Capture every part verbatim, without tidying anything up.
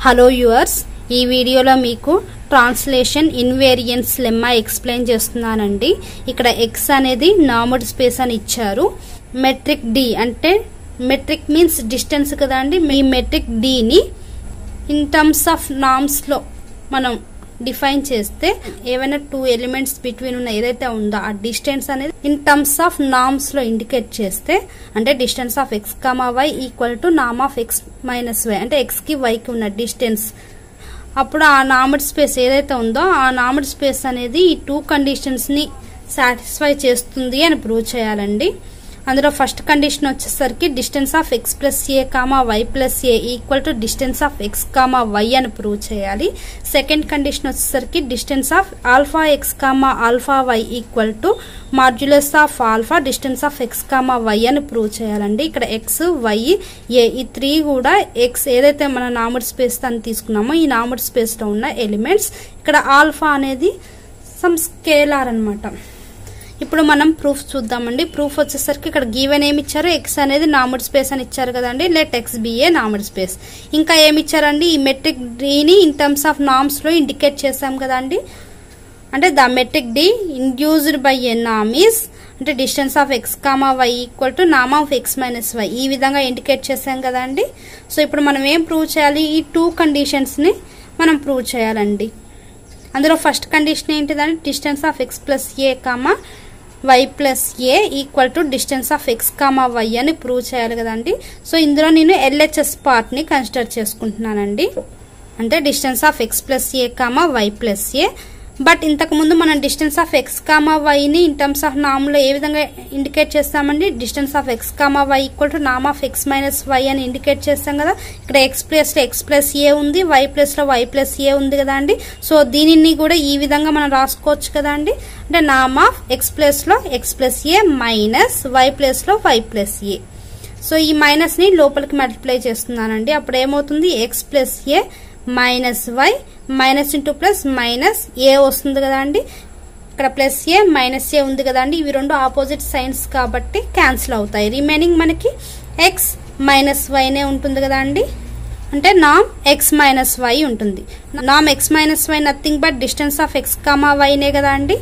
Hello yours, ఈ వీడియోలో మీకు ట్రాన్స్లేషన్ ఇన్వేరియన్స్ లెమ్మా ఎక్స్ప్లెయిన్ చేస్తున్నానండి. ఇక్కడ x అనేది నార్మల్ స్పేస్ అని ఇచ్చారు. మెట్రిక్ d అంటే మెట్రిక్ మీన్స్ డిస్టెన్స్ కదండి. మీ మెట్రిక్ d ని ఇన్ టర్మ్స్ ఆఫ్ నార్మ్స్ లో మనం డిఫైన్ చేస్తే ఏవైనా టూ ఎలిమెంట్స్ బిట్వీన్ ఉన్న ఏదైతే ఉందో ఆ డిస్టెన్స్ అనేది ఇన్ టర్మ్స్ ఆఫ్ నార్మ్స్ లో ఇండికేట్ చేస్తే అంటే distance of x comma y equal to norm of x minus y అంటే ఎక్స్ కి వై కి ఉన్న డిస్టెన్స్. అప్పుడు ఆ నార్మల్ స్పేస్ ఏదైతే ఉందో ఆ నార్మల్ స్పేస్ అనేది ఈ టూ కండిషన్స్ ని సాటిస్ఫై చేస్తుంది అని ప్రూవ్ చేయాలండి. అందులో ఫస్ట్ కండిషన్ వచ్చేసరికి distance of x plus a comma y plus a equal to distance of x comma y అని ప్రూవ్ చేయాలి. సెకండ్ కండిషన్ వచ్చేసరికి distance of alpha x comma alpha y equal to modulus of alpha distance of x comma y అని prove చేయాలండి. ఇక్కడ X why ఏ ఈ three కూడా X ఏదైతే మన నార్మల్ స్పేస్ అని తీసుకున్నామో ఈ నార్మల్ స్పేస్ లో ఉన్న ఎలిమెంట్స్. ఇక్కడ ఆల్ఫా అనేది సమ్ స్కేలార్ అన్నమాట. ఇప్పుడు మనం ప్రూఫ్ చూద్దామండి. ప్రూఫ్ వచ్చేసరికి ఇక్కడ గివెన్ ఏమి ఇచ్చారు, ఎక్స్ అనేది నార్మల్ స్పేస్ అని ఇచ్చారు కదండి. Let x be a normal space. ఇంకా ఏమి ఇచ్చారండి, ఈ మెట్రిక్ డిని ఇన్ టర్మ్స్ ఆఫ్ నార్మ్స్ లో ఇండికేట్ చేసాం కదండి. అంటే the metric d induced by a norm is అంటే distance of x comma y equal to norm of x minus y ఈ విధంగా ఇండికేట్ చేసాం కదండి. సో ఇప్పుడు మనం ఏం ప్రూవ్ చేయాలి, ఈ టూ కండిషన్స్ ని మనం ప్రూవ్ చేయాలండి. అందులో ఫస్ట్ కండిషన్ ఏంటిదంటే distance of x plus a comma y plus a equal to distance of x comma y అని ప్రూవ్ చేయాలి కదండి. సో ఇందులో నేను ఎల్హెచ్ఎస్ పార్ట్ ని కన్సిడర్ చేసుకుంటున్నానండి. అంటే distance of x plus a comma y plus a. But ఇంతకు ముందు మనం distance of x comma y ని ఇన్ టర్మ్స్ ఆఫ్ నార్మ్ లో ఏ విధంగా ఇండికేట్ చేస్తామండి, distance of x comma y equal to norm of x minus y అని indicate చేస్తాం కదా. ఇక్కడ ఎక్స్ ప్లస్ లో ఎక్స్ ప్లస్ ఏ ఉంది, వై ప్లస్ లో వై ప్లస్ ఏ ఉంది కదా అండి. సో దీనిని కూడా ఈ విధంగా మనం రాసుకోవచ్చు కదా అండి. అంటే నార్మ్ ఆఫ్ ఎక్స్ ప్లస్ లో x plus a minus y plus లో వై ప్లస్ ఏ. సో ఈ మైనస్ ని లోపలికి మల్టిప్లై చేస్తున్నానండి. అప్పుడు ఏమవుతుంది, x plus a minus y minus into plus minus a వస్తుంది కదా అండి. ఇక్కడ ప్లస్ ఏ మైనస్ ఏ ఉంది కదా అండి. ఇవి రెండు ఆపోజిట్ సైన్స్ కాబట్టి క్యాన్సిల్ అవుతాయి. రిమైనింగ్ మనకి ఎక్స్ మైనస్ వైనే ఉంటుంది కదా అండి. అంటే నామ్ ఎక్స్ మైనస్ వై ఉంటుంది. నామ్ x minus y nothing but distance of x comma వైనే కదా అండి.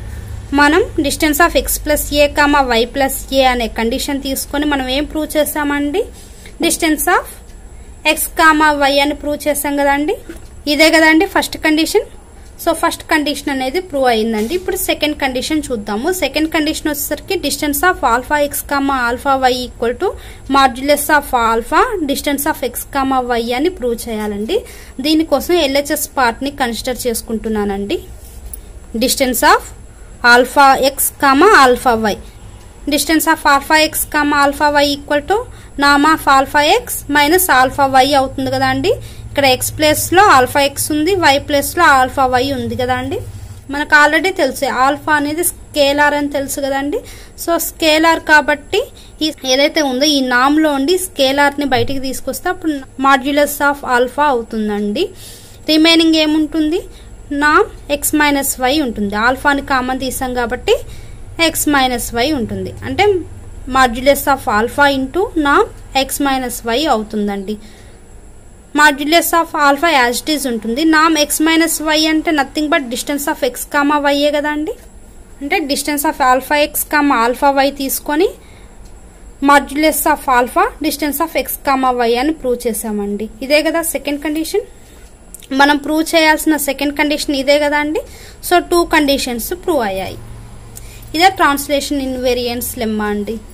మనం distance of x plus a comma y plus a అనే కండిషన్ తీసుకొని మనం ఏం ప్రూవ్ చేసామండి, distance of x comma y అని ప్రూవ్ చేసాం కదండి. ఇదే కదండి first condition. So first condition అనేది ప్రూవ్ అయిందండి. ఇప్పుడు సెకండ్ కండిషన్ చూద్దాము. సెకండ్ కండిషన్ వచ్చేసరికి distance of alpha x comma alpha y equal to modulus of alpha distance of x comma y అని ప్రూవ్ చేయాలండి. దీనికోసం ఎల్హెచ్ఎస్ పార్ట్ ని కన్సిడర్ చేసుకుంటున్నానండి. Distance of alpha x comma alpha y distance of alpha x comma alpha y equal to norm of alpha x minus alpha y అవుతుంది కదా అండి. ఇక్కడ x plus లో ఆల్ఫా ఎక్స్ ఉంది, వై ప్లస్ లో alpha y ఉంది కదా అండి. మనకు ఆల్రెడీ తెలుసు ఆల్ఫా అనేది స్కేలార్ అని తెలుసు కదండి. సో స్కేలార్ కాబట్టి ఈ ఏదైతే ఉందో ఈ నామ్ లో ఉండి స్కేలార్ ని బయటికి తీసుకొస్తే అప్పుడు మాడ్యులస్ ఆఫ్ ఆల్ఫా అవుతుందండి. రిమైనింగ్ ఏముంటుంది, నామ్ ఎక్స్ మైనస్ వై ఉంటుంది. ఆల్ఫాని కామన్ తీసాం కాబట్టి ఎక్స్ మైనస్ వై ఉంటుంది. అంటే మాడ్యులస్ ఆఫ్ ఆల్ఫా ఇంటూ నామ్ ఎక్స్ మైనస్ వై అవుతుందండి. Modulus of alpha as it is ఉంటుంది. నామ్ ఎక్స్ మైనస్ వై అంటే nothing but distance of x comma వైయే కదా అండి. అంటే distance of alpha x comma alpha y తీసుకొని modulus of alpha distance of x comma y అని ప్రూవ్ చేసామండి. ఇదే కదా సెకండ్ కండిషన్. మనం ప్రూవ్ చేయాల్సిన సెకండ్ కండిషన్ ఇదే కదా అండి. సో టూ కండిషన్స్ ప్రూవ్ అయ్యాయి. ఇదే ట్రాన్స్లేషన్ ఇన్వేరియన్స్ లెమ్మా అండి.